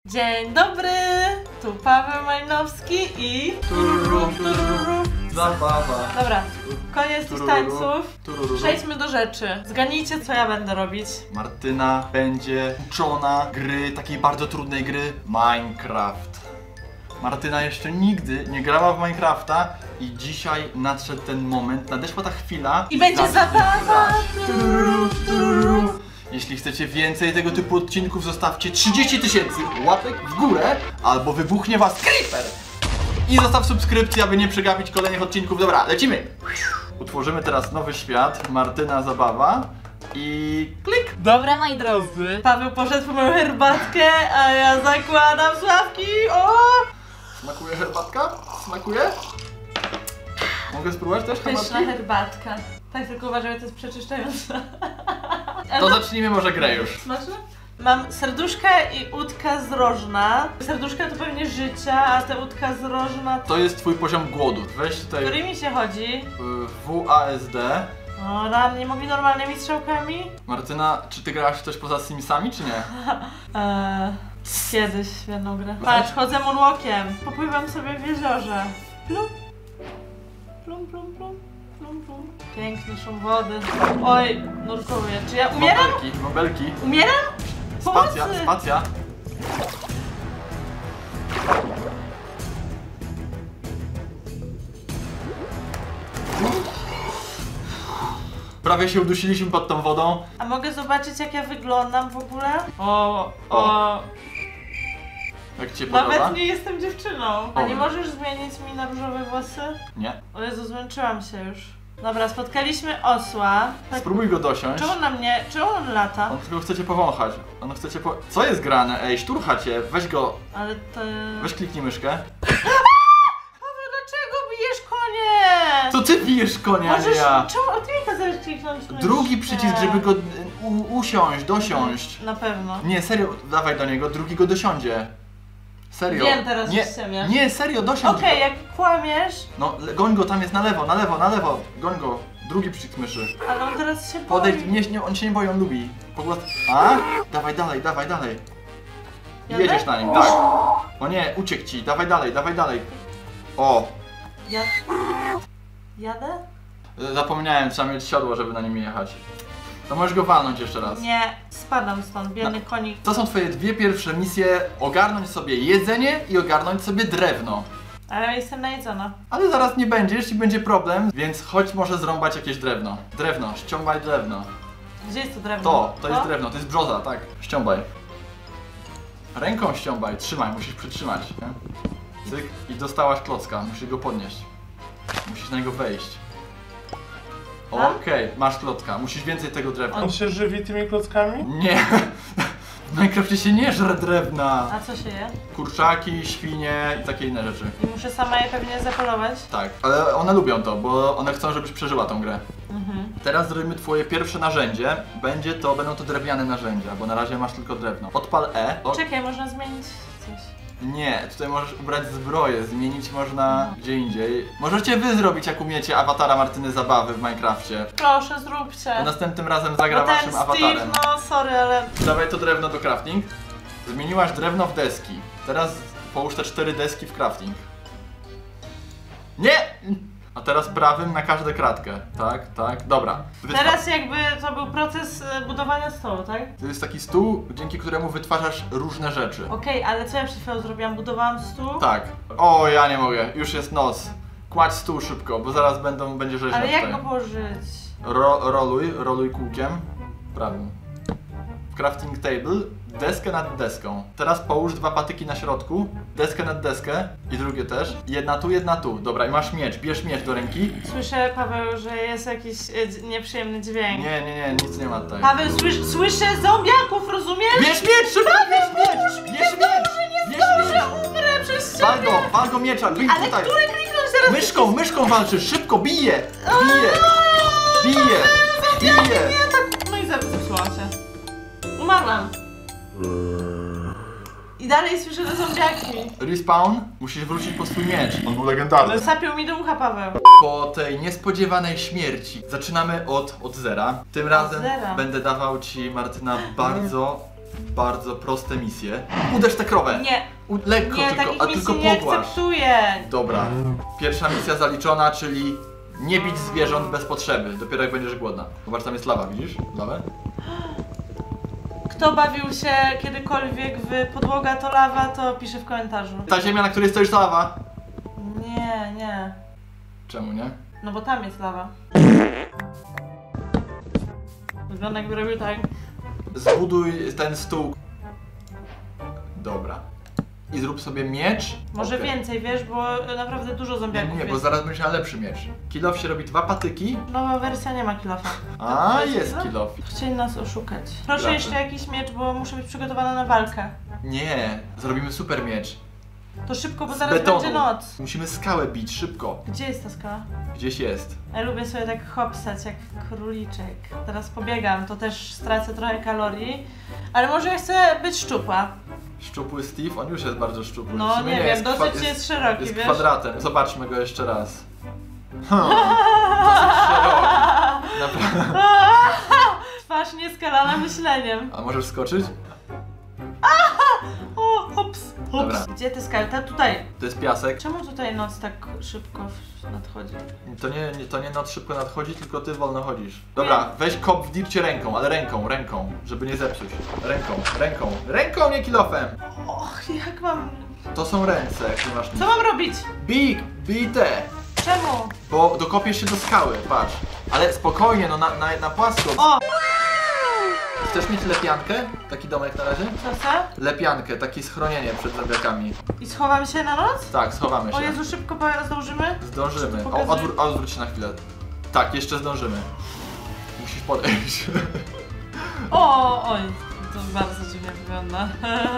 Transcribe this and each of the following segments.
Dzień dobry! Tu Paweł Majnowski i... Zabawa. Dobra, koniec tych tańców. Przejdźmy do rzeczy. Zgadnijcie, co ja będę robić. Martyna będzie uczona gry, takiej bardzo trudnej gry Minecraft. Martyna jeszcze nigdy nie grała w Minecrafta i dzisiaj nadszedł ten moment, nadeszła ta chwila. I będzie zabawa! Jeśli chcecie więcej tego typu odcinków, zostawcie 30 000 łapek w górę, albo wybuchnie was creeper! I zostaw subskrypcję, aby nie przegapić kolejnych odcinków. Dobra, lecimy! Utworzymy teraz nowy świat, Martyna zabawa i klik! Dobra, moi drodzy. Paweł poszedł po moją herbatkę, a ja zakładam sławki. O! Smakuje herbatka? Smakuje? Mogę spróbować też Pyszna herbatki? herbatka. Tak, tylko uważaj, to jest przeczyszczające. To zacznijmy może grę już. Smaczne? Mam serduszka i łódka zrożna. Serduszka to pewnie życia, a ta łódka zrożna To jest twój poziom głodu. Weź tutaj którymi się chodzi? WASD. O, ran, nie mogli normalnymi strzałkami? Martyna, czy ty grałaś coś poza Simsami, czy nie? Kiedyś w jedną grę. Patrz, chodzę moonwalkiem. Popływam sobie w jeziorze. Plum. Plum, plum, plum. Plum, plum. Piękny szum wody. Oj, nurkuję. Czy ja umieram? Bąbelki. Umieram? Spacja, Pomocy! spacja. Prawie się udusiliśmy pod tą wodą. A mogę zobaczyć, jak ja wyglądam w ogóle? O. Jak ci się podoba? Nawet nie jestem dziewczyną. A nie możesz zmienić mi na różowe włosy? Nie. O Jezu, zmęczyłam się już. Dobra, spotkaliśmy osła. Tak. Spróbuj go dosiąść. Czemu on lata? On tylko chce cię powąchać. On chce cię Co jest grane? Ej, szturcha cię. Weź go. Ale to... Weź kliknij myszkę. Paweł, dlaczego bijesz konie? To ty bijesz konia, a nie ja. Czemu ty mi kazałeś kliknąć myszkę? Drugi przycisk, żeby go usiąść, dosiąść. Na pewno. Nie, serio, dawaj do niego, drugi go dosiądzie. Serio. Wiem teraz, nie, że ściemiasz. nie, serio, dosiądź Okej, go. jak kłamiesz... No, goń go, tam jest na lewo, na lewo, na lewo. Goń go. Drugi przycisk myszy. Ale on teraz się boi. Podejdź, nie, on się nie boi, on lubi. A? Dawaj dalej, dawaj dalej. Jadę? Jedziesz na nim, tak. O nie, uciekł ci, dawaj dalej, dawaj dalej. O, Jadę? zapomniałem, trzeba mieć siodło, żeby na nim jechać. To możesz go walnąć jeszcze raz. Nie, spadam stąd, biedny konik. To są twoje dwie pierwsze misje, ogarnąć sobie jedzenie i ogarnąć sobie drewno. Ale jestem najedzona. Ale zaraz nie będziesz i będzie problem, więc chodź może zrąbać jakieś drewno. Drewno, ściągaj drewno. Gdzie jest to drewno? To jest drewno, to jest brzoza, tak. Ściągaj. Ręką ściągaj, trzymaj, musisz przytrzymać. Nie? Cyk i dostałaś klocka, musisz go podnieść. Musisz na niego wejść. Okej, masz klocka, musisz więcej tego drewna. On się żywi tymi klockami? Nie! W Minecrafcie się nie żre drewna! A co się je? Kurczaki, świnie i takie inne rzeczy. I muszę sama je pewnie zapolować? Tak, ale one lubią to, bo one chcą, żebyś przeżyła tą grę. Teraz zrobimy twoje pierwsze narzędzie. Będą to drewniane narzędzia, bo na razie masz tylko drewno. Odpal E. Czekaj, można zmienić coś. Nie, tutaj możesz ubrać zbroję, zmienić można gdzie indziej. Możecie wy zrobić, jak umiecie, awatara Martyny Zabawy w Minecrafcie. Proszę, zróbcie. To następnym razem zagra No ten waszym Steve, awatarem. no sorry, ale... Dawaj to drewno do crafting. Zmieniłaś drewno w deski. Teraz połóż te 4 deski w crafting. Nie! A teraz prawym na każdą kratkę. Tak, tak, dobra. Teraz jakby to był proces budowania stołu, tak? To jest taki stół, dzięki któremu wytwarzasz różne rzeczy. Okej, ale co ja przed chwilą zrobiłam? Budowałam stół? Tak. O, ja nie mogę. Już jest noc. Kładź stół szybko, bo zaraz będzie rzeźnia Ale jak tutaj. go położyć? Roluj kółkiem. Prawym. W crafting table, deskę nad deską. Teraz połóż 2 patyki na środku, deskę nad deskę i drugie też. Jedna tu. Dobra, i masz miecz. Bierz miecz do ręki. Słyszę, Paweł, że jest jakiś nieprzyjemny dźwięk. Nie, nic nie ma tutaj. Paweł, słyszę zombiaków, rozumiesz? Bierz miecz, szybko, bierz miecz! Bierz miecz! Umrę przez ciebie! Wal go miecza, bij Ale tutaj! które kliknąć teraz? Myszką walczysz, szybko, bije! Bije! No i zepsułam się. Umarłam. I dalej słyszę te zombiaki. Respawn, musisz wrócić po swój miecz. On był legendarny. Sapił mi do ucha, Paweł. Po tej niespodziewanej śmierci zaczynamy od zera. Tym razem zera. będę dawał ci, Martyna, bardzo bardzo proste misje. Uderz tę krowę! Nie, Lekko nie, tylko, takich a misji tylko nie pogłasz. akceptuję. Dobra, pierwsza misja zaliczona, czyli nie bić zwierząt bez potrzeby, dopiero jak będziesz głodna. Zobacz, tam jest lawa, widzisz? Lawę? Kto bawił się kiedykolwiek w podłoga to lawa, to pisze w komentarzu. Ta ziemia, na której stoisz, to lawa. Nie, nie. Czemu nie? No bo tam jest lawa. Wygląda jakby robił tak. Zbuduj ten stół. Dobra. I zrób sobie miecz. Może Okej. więcej, wiesz, bo naprawdę dużo Nie, zombiaków nie, bo jest. zaraz będziesz miał lepszy miecz. Kill off się robi 2 patyki. Nowa wersja nie ma kilofa. A, jest jest kill off? kill off. Chcieli nas oszukać. Proszę Gracze. jeszcze jakiś miecz, bo muszę być przygotowana na walkę. Nie, zrobimy super miecz. To szybko, bo Z zaraz betonu. będzie noc. Musimy skałę bić, szybko. Gdzie jest ta skała? Gdzieś jest. Ja lubię sobie tak hopsać jak króliczek. Teraz pobiegam, to też stracę trochę kalorii. Ale może ja chcę być szczupła. Szczupły Steve, on już jest bardzo szczupły. W No sumie nie wiem, dosyć jest jest szeroki, Jest wiesz? kwadratem. Zobaczmy go jeszcze raz. Dosyć szeroki. Naprawdę. Twarz nieskalana myśleniem. A możesz skoczyć? O, hops, hops. Dobra. Gdzie ty skal? Ta tutaj. To jest piasek. Czemu tutaj noc tak szybko nadchodzi? To nie noc szybko nadchodzi, tylko ty wolno chodzisz. Dobra, weź kop w dircie ręką, ale ręką, żeby nie zepsuć. Ręką, nie kilofem. Och, jak mam... To są ręce, jak ty masz. Co mam robić? Bij te! Czemu? Bo dokopiesz się do skały, patrz. Ale spokojnie, no na płasko. O! Chcesz mieć lepiankę? Taki domek na razie? Co se? Lepiankę, takie schronienie przed zombiakami. I schowam się na noc? Tak, schowamy się. O Jezu, szybko zdążymy? Zdążymy. Czy to pokazuje? Odwróć się na chwilę. Tak, jeszcze zdążymy. Musisz podejść. Oj, to bardzo dziwnie wygląda.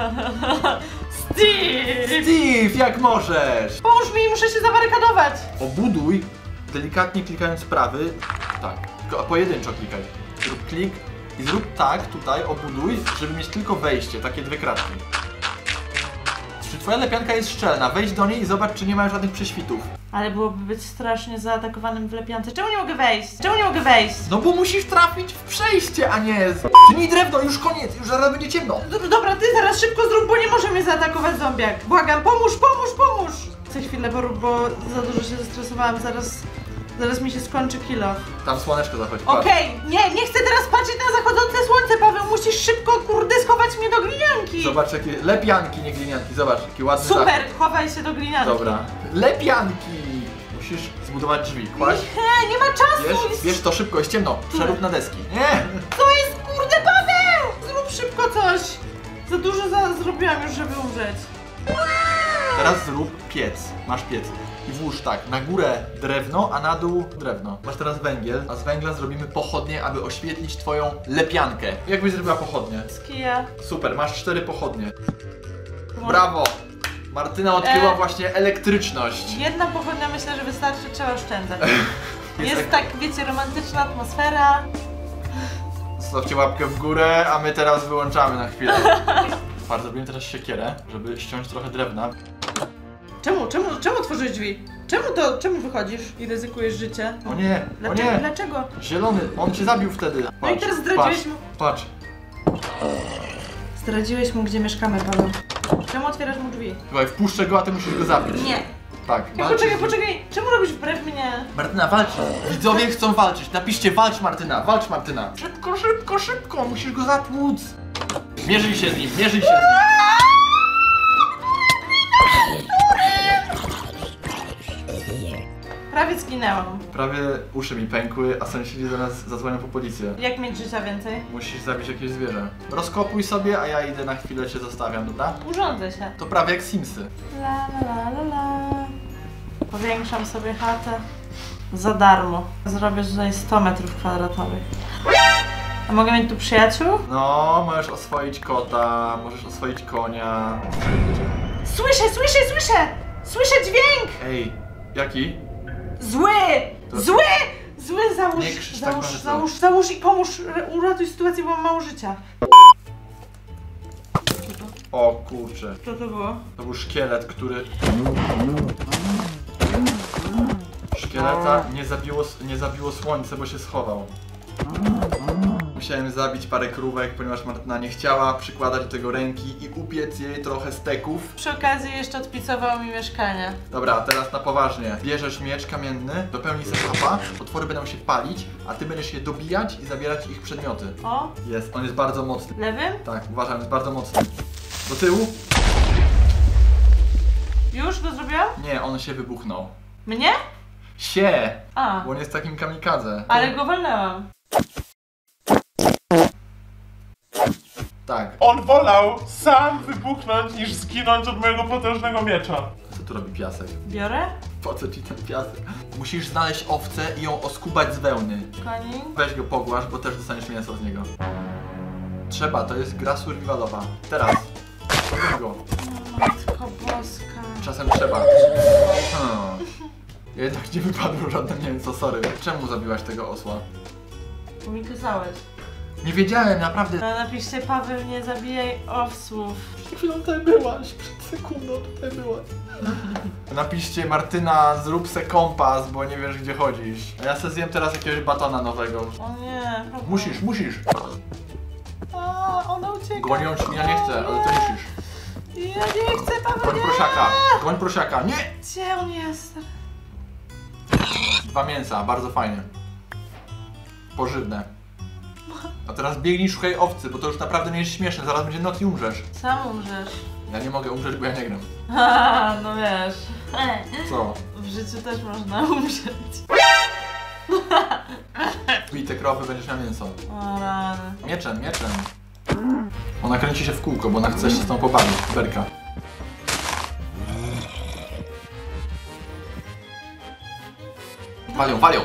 Steve! Steve, jak możesz! Pomóż mi, muszę się zabarykadować! Obuduj, delikatnie klikając prawy. Tak, tylko pojedynczo klikaj. Zrób klik i zrób tak, tutaj, obuduj, żeby mieć tylko wejście, takie 2 kratki. Czy twoja lepianka jest szczelna? Wejdź do niej i zobacz, czy nie ma żadnych prześwitów. Ale byłoby być strasznie zaatakowanym w lepiance. Czemu nie mogę wejść? Czemu nie mogę wejść? No bo musisz trafić w przejście, a nie... Tnij drewno, już koniec, już zaraz będzie ciemno. Dobra, ty zaraz szybko zrób, bo nie może mnie zaatakować zombiak. Błagam, pomóż! Chcę chwilę, bo za dużo się zestresowałam, zaraz mi się skończy kilo. Tam słoneczko zachodzi, patrz. Okej, nie chcę teraz patrzeć na zachodzące słońce, Paweł, musisz szybko, kurde, schować mnie do glinianki. Zobacz jakie lepianki, nie glinianki, zobacz jaki ładny Super, zachód. chowaj się do glinianki. Dobra. Lepianki! Musisz zbudować drzwi, kłaść. Nie ma czasu! Wiesz to szybko, jest ciemno, przerób na deski. Nie! To jest, kurde, Paweł! Zrób szybko coś! Za dużo zrobiłam już, żeby umrzeć. Teraz zrób piec, masz piec. I włóż tak, na górę drewno, a na dół drewno. Masz teraz węgiel, a z węgla zrobimy pochodnie, aby oświetlić twoją lepiankę. Jak byś zrobiła pochodnie? Z kija. Super, masz 4 pochodnie. Brawo! Martyna odkryła właśnie elektryczność. Jedna pochodnia, myślę, że wystarczy, trzeba oszczędzać. Jest tak, wiecie, romantyczna atmosfera. Zostawcie łapkę w górę, a my teraz wyłączamy na chwilę. Bardzo zrobimy teraz siekierę, żeby ściąć trochę drewna. Czemu tworzysz drzwi? Czemu wychodzisz i ryzykujesz życie? O nie, Dlaczego? Zielony, on cię zabił wtedy. No i teraz zdradziłeś mu. Patrz. Zdradziłeś mu, gdzie mieszkamy, Paweł. Czemu otwierasz mu drzwi? Słuchaj, wpuszczę go, a ty musisz go zabić. Nie. Tak, Poczekaj, czemu robisz wbrew mnie? Martyna, walcz! Widzowie chcą walczyć. Napiszcie walcz Martyna, walcz Martyna. Szybko, musisz go zatłuc. Mierzyj się z nim. Prawie zginęłam. Prawie uszy mi pękły, a sąsiedzi do nas zadzwonią po policję. Jak mieć życia więcej? Musisz zabić jakieś zwierzę. Rozkopuj sobie, a ja idę na chwilę, cię zostawiam, dobra? Urządzę się. To prawie jak Simsy. La. Powiększam sobie chatę. Za darmo. Zrobię tutaj 100 metrów kwadratowych. A mogę mieć tu przyjaciół? No, możesz oswoić kota, możesz oswoić konia. Słyszę! Słyszę dźwięk! Ej, jaki? Zły! To- Zły! Załóż, Nie krzycz tak bardzo. załóż i pomóż. Uratuj sytuację, bo mam mało życia. O kurczę, Co to było? to był szkielet, który... Szkieleta nie zabiło słońce, bo się schował. musiałem zabić parę krówek, ponieważ Martyna nie chciała przykładać do tego ręki i upiec jej trochę steków. Przy okazji jeszcze odpicował mi mieszkanie. Dobra, teraz na poważnie. Bierzesz miecz kamienny, dopełnij setapa, potwory będą się palić, a ty będziesz je dobijać i zabierać ich przedmioty. O, Jest, on jest bardzo mocny. lewym? Tak, uważam, jest bardzo mocny. Do tyłu? Już go zrobiłam? Nie, on się wybuchnął. Mnie? Się! A, Bo on jest takim kamikadze. ale go walnęłam. Tak. On wolał sam wybuchnąć, niż zginąć od mojego potężnego miecza. Co tu robi piasek? Biorę? Po co ci ten piasek? Musisz znaleźć owcę i ją oskubać z wełny. Koni? Weź go pogłasz, bo też dostaniesz mięso z niego. Trzeba, to jest gra survivalowa. Teraz. Pogłasz go. Matko boska. Czasem trzeba. Jednak nie wypadło żadne mięso, sorry. Czemu zabiłaś tego osła? Bo mi kazałeś. Nie wiedziałem, naprawdę. No napiszcie, Paweł, nie zabijaj owców. Przed chwilą tutaj byłaś, przed sekundą tutaj byłaś. Napiszcie, Martyna, zrób se kompas, bo nie wiesz gdzie chodzisz. A ja se zjem teraz jakiegoś batona nowego. O nie. Paweł. Musisz. A, ona ucieka. Gonią ci, ja nie chcę, ale ty musisz. Ja nie chcę, Paweł, Goń nie. prosiaka, goń prosiaka, nie! Gdzie on jest? 2 mięsa, bardzo fajnie. Pożywne. A teraz biegnij, szukaj owcy, bo to już naprawdę nie jest śmieszne, zaraz będzie noc i umrzesz. Sam umrzesz. Ja nie mogę umrzeć, bo ja nie gram. Haha, no wiesz. Co? W życiu też można umrzeć. Bij te krowy, będziesz miał mięso. O rany. Mieczem. Ona kręci się w kółko, bo ona chce się z tą pobawić. Berka. Walią.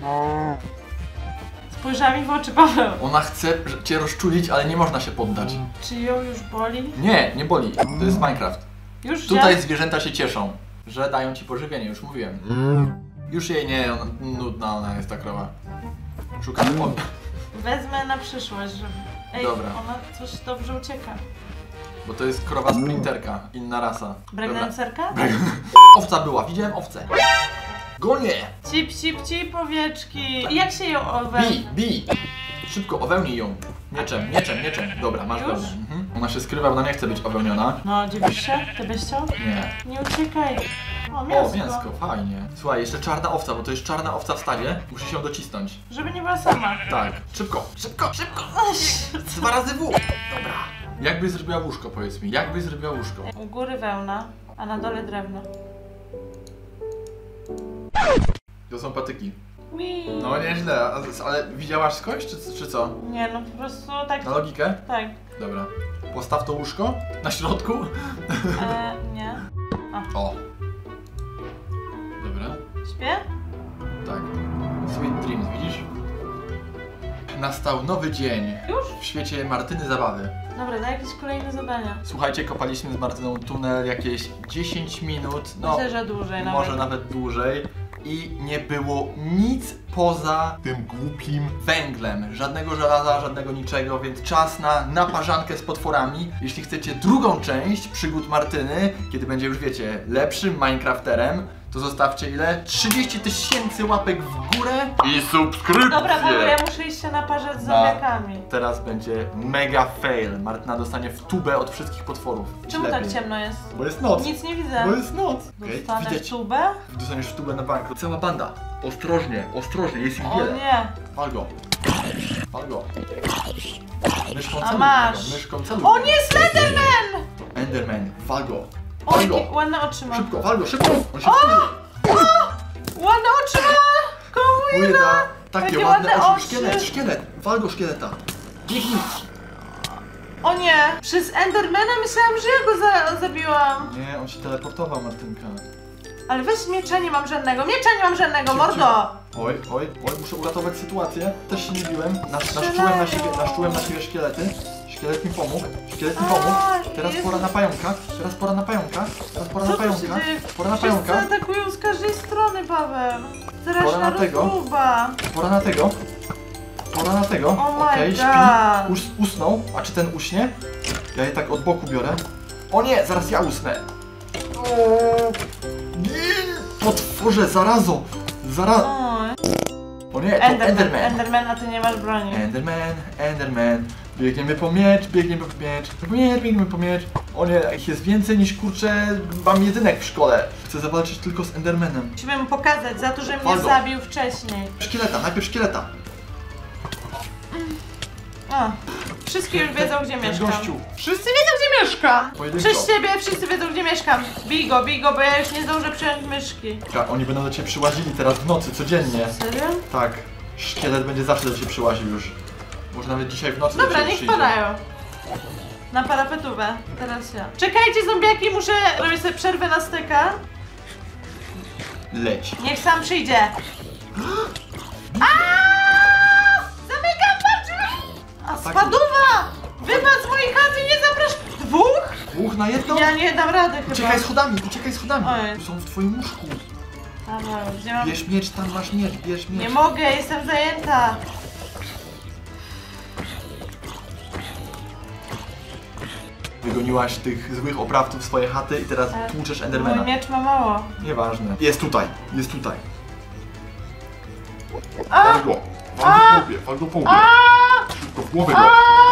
Spojrzała mi w oczy, Paweł. Ona chce cię rozczulić, ale nie można się poddać. Czy ją już boli? Nie boli. To jest Minecraft. Już Tutaj zwierzęta się cieszą, że dają ci pożywienie, już mówiłem. Już jej nie, nudna ona jest ta krowa. Szukamy Wezmę na przyszłość, żeby... Ej, Dobra. ona coś dobrze ucieka. bo to jest krowa sprinterka, inna rasa. Bregnencerka? Owca była, widziałem owcę. Gonie! Cip, owieczki. Jak się ją owe... Bij! Szybko, owełnij ją. Mieczem. Dobra, masz Już? wełnę. Ona się skrywa, bo ona nie chce być owełniona. No, dziwisz się? Ty byś chciał? Nie. Nie uciekaj. O, O, mięsko. mięsko, fajnie. Słuchaj, jeszcze czarna owca, bo to jest czarna owca w stadzie. Musi się docisnąć. Żeby nie była sama. Tak. Szybko! 2 razy W! Dobra. Jak byś zrobiła łóżko, powiedz mi? Jak byś zrobiła łóżko? U góry wełna, a na dole drewno. To są patyki. Wii. No nieźle, ale widziałaś skądś, czy co? Nie, no po prostu tak. Na logikę? Tak. Dobra. Postaw to łóżko na środku. Nie. O. Dobra. Śpię? Tak. Sweet Dreams, widzisz? Nastał nowy dzień Już? w świecie Martyny Zabawy. Dobra, daj jakieś kolejne zadania. Słuchajcie, kopaliśmy z Martyną tunel jakieś 10 minut, no Myślę, że dłużej może nawet dłużej. I nie było nic poza tym głupim węglem. Żadnego żelaza, żadnego niczego, więc czas na naparzankę z potworami. Jeśli chcecie drugą część przygód Martyny, kiedy będzie już wiecie, lepszym Minecrafterem, to zostawcie ile? 30 000 łapek w górę i subskrypcję! Dobra, Paweł, ja muszę iść się naparzać z zombiakami. Teraz będzie mega fail. Martyna dostanie w tubę od wszystkich potworów. Czemu Lepiej. tak ciemno jest? Bo jest noc. Nic nie widzę. Bo jest noc. Dostanę Widać. tubę? Dostaniesz w tubę na bank. Cała banda. Ostrożnie, jest ich O wiele. nie. Wal go. Myszką A celuj masz. w niego, myszką celuj. O nie, Slenderman! Enderman, wal go. O, Wal go. jakie ładne oczy ma. Szybko, wal go, szybko. On się wkurzył. Ładne oczy ma! Komu Ujeda. Takie Jakie ładne ładne oczy. oczy. Szkielet. Wal go szkieleta. Biegnij. O nie! Przez Endermana myślałam, że ja go zabiłam. Nie, on się teleportował, Martynka. Ale weź miecza, nie mam żadnego. Cicho, Mordo! Oj, muszę uratować sytuację. Też się nie biłem. Strzelają. Naszczułem na siebie szkielety. Szkielet mi pomógł. Teraz Jezu. pora na pająka. Co tu się dzieje? Pora na Wszyscy pająka. atakują z każdej strony, Paweł. Pora Zaraz na na tego. rozruba. Pora na tego. Oh my Okej, God. śpi. Usnął. A czy ten uśnie? Ja je tak od boku biorę. O nie, zaraz ja usnę. Gin! Potworze, zarazo! Oj. O nie, to Enderman. Enderman, a ty nie masz broni. Enderman. Biegniemy po miecz, biegniemy po miecz. O nie, ich jest więcej niż kurczę, mam jedynek w szkole. Chcę zawalczyć tylko z Endermanem. Musimy mu pokazać za to, że mnie Waldo. zabił wcześniej. Szkieleta, najpierw szkieleta. O, wszyscy już wiedzą, gdzie mieszkam. Gościu. Wszyscy wiedzą, gdzie mieszkam! Pojedynczo. Przez ciebie wszyscy wiedzą, gdzie mieszkam. Bij go, bo ja już nie zdążę przejąć myszki. Oni będą do ciebie przyłazili teraz w nocy, codziennie. Serio? Tak, szkielet będzie zawsze do ciebie przyłaził już. Może nawet dzisiaj w nocy do Dobra, ciebie niech przyjdzie. padają. Na parapetówę. Teraz ja. Czekajcie, zombiaki, muszę robić sobie przerwę na steka. Leć. Niech sam przyjdzie. Aaaa! Zamykam wam drzwi! A spaduwa! Wypadł z mojej chaty, nie zapraszam. Dwóch? Dwóch na jedno? Ja nie dam rady chyba. Uciekaj schodami, uciekaj schodami. Oj. Tu są w twoim łóżku. Dobra, gdzie mam... Bierz miecz, tam masz miecz, bierz miecz. Nie mogę, jestem zajęta. Wygoniłaś tych złych oprawców w swoje chaty i teraz tłuczesz Endermana. Mój miecz ma mało. Nieważne. Jest tutaj, jest tutaj. Wal go! Wal go po łbie! Szybko w głowę go!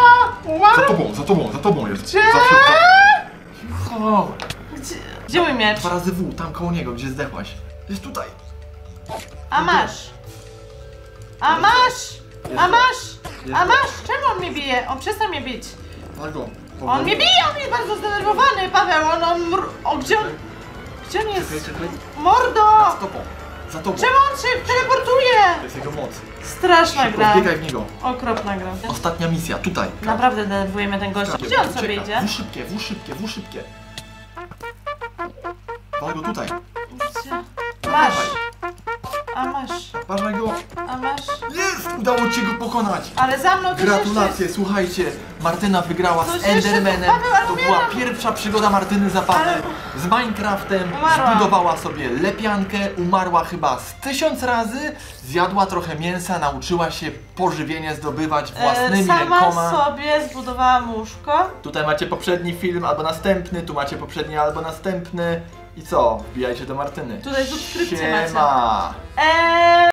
Za tobą jest! Gdzie? Zawsze Cicho. Gdzie mój miecz? 2 razy W, tam koło niego, gdzie zdechłaś. Jest tutaj. A masz! A masz! A masz! A masz! Czemu on mnie bije? On przestał mnie bić. Wal go. On mnie bije, on jest bardzo zdenerwowany, Paweł, gdzie on... Gdzie on jest? Czekaj. Mordo! Za tobą. Za tobą. Czemu on się teleportuje? To jest jego moc. Straszna Szybko, gra. wbiegaj w niego. Okropna gra. Ostatnia misja, tutaj. Naprawdę denerwujemy ten gość. Gdzie on sobie idzie? W szybkie. Wal go tutaj. Masz! A masz! Uważaj go. A masz! Jest! Udało ci go pokonać. Ale za mną to Gratulacje, słuchajcie, Martyna wygrała Coś z jeszcze? Endermanem. Paweł, ale To była umieram. pierwsza przygoda Martyny Zapady Ale- z Minecraftem. Umarłam. Zbudowała sobie lepiankę, umarła chyba z 1000 razy, zjadła trochę mięsa, nauczyła się pożywienie zdobywać własnymi sama rękoma. sobie zbudowałam łóżko. Tutaj macie poprzedni film albo następny, tu macie poprzedni albo następny. I co? Wbijajcie do Martyny. Tutaj subskrypcje macie. Siema.